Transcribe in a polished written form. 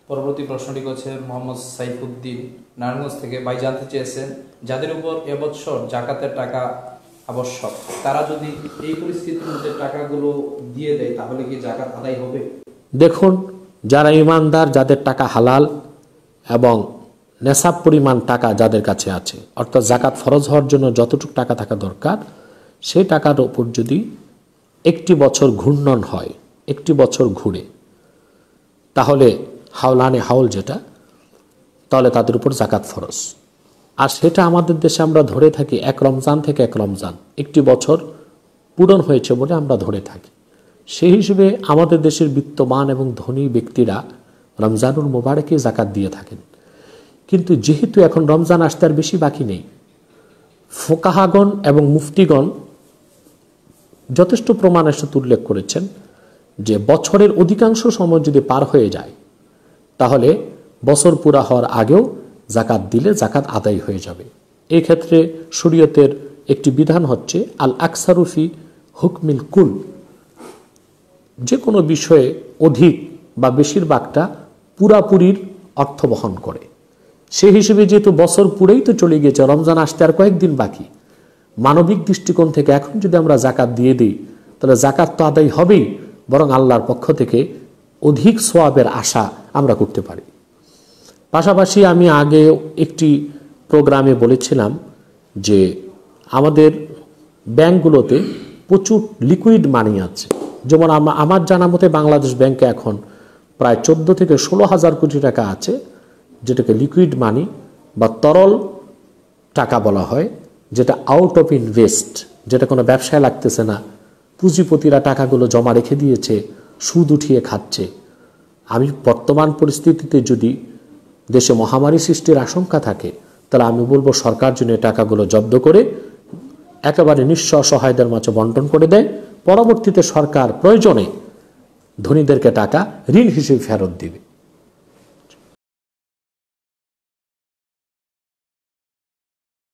পরবর্তী প্রশ্নটি করছে মোহাম্মদ সাইফুদ্দিন নারায়ণগঞ্জ থেকে। ভাই জানতে চেয়েছেন, যাদের উপর এবছর জাকাতের টাকা আবশ্যক, তারা যদি এই পরিস্থিতির মধ্যে টাকাগুলো দিয়ে দেয় তাহলে কি জাকাত আদায় হবে? দেখুন, যারা ইমানদার, যাদের টাকা হালাল এবং নেশাব পরিমাণ টাকা যাদের কাছে আছে, অর্থাৎ জাকাত ফরজ হওয়ার জন্য যতটুকু টাকা থাকা দরকার, সেই টাকার উপর যদি একটি বছর ঘূর্ণন হয়, একটি বছর ঘুরে, তাহলে হাওলানে হাউল যেটা, তাহলে তাদের উপর জাকাত ফরজ। আর সেটা আমাদের দেশে আমরা ধরে থাকি এক রমজান থেকে এক রমজান, একটি বছর পূরণ হয়েছে বলে আমরা ধরে থাকি। সেই হিসেবে আমাদের দেশের বিত্তমান এবং ধনী ব্যক্তিরা রমজানুল মোবারকে জাকাত দিয়ে থাকেন। কিন্তু যেহেতু এখন রমজান আসতে আর বেশি বাকি নেই, ফোকাহাগণ এবং মুফতিগণ যথেষ্ট প্রমাণের সাথে উল্লেখ করেছেন যে বছরের অধিকাংশ সময় যদি পার হয়ে যায়, তাহলে বছর পুরা হওয়ার আগেও জাকাত দিলে জাকাত আদায় হয়ে যাবে। এই ক্ষেত্রে শরীয়তের একটি বিধান হচ্ছে আল আকসারুফি হুকমিল কুল, যে কোনো বিষয়ে অধিক বা বেশিরভাগটা পুরাপুরির অর্থ বহন করে। সেই হিসেবে যেহেতু বছর পুরেই তো চলে গিয়েছে, রমজান আসতে আর কয়েকদিন বাকি, মানবিক দৃষ্টিকোণ থেকে এখন যদি আমরা জাকাত দিয়ে দিই, তাহলে জাকাত তো আদায় হবেই, বরং আল্লাহর পক্ষ থেকে অধিক সোয়াবের আশা আমরা করতে পারি। পাশাপাশি আমি আগে একটি প্রোগ্রামে বলেছিলাম যে আমাদের ব্যাংকগুলোতে প্রচুর লিকুইড মানি আছে। যেমন আমার জানা মতে বাংলাদেশ ব্যাংকে এখন প্রায় 14 থেকে 16,000 কোটি টাকা আছে, যেটাকে লিকুইড মানি বা তরল টাকা বলা হয়, যেটা আউট অফ ইনভেস্ট, যেটা কোনো ব্যবসায় লাগতেছে না, পুঁজিপতিরা টাকাগুলো জমা রেখে দিয়েছে, সুদ উঠিয়ে খাচ্ছে। আমি বর্তমান পরিস্থিতিতে যদি দেশে মহামারী সৃষ্টির আশঙ্কা থাকে, তাহলে আমি বলবো সরকার জন্য টাকাগুলো জব্দ করে একেবারে নিঃস্ব অসহায়দের মাঝে বন্টন করে দেয়। পরবর্তীতে সরকার প্রয়োজনে ধনীদেরকে টাকা ঋণ হিসেবে ফেরত দিবে।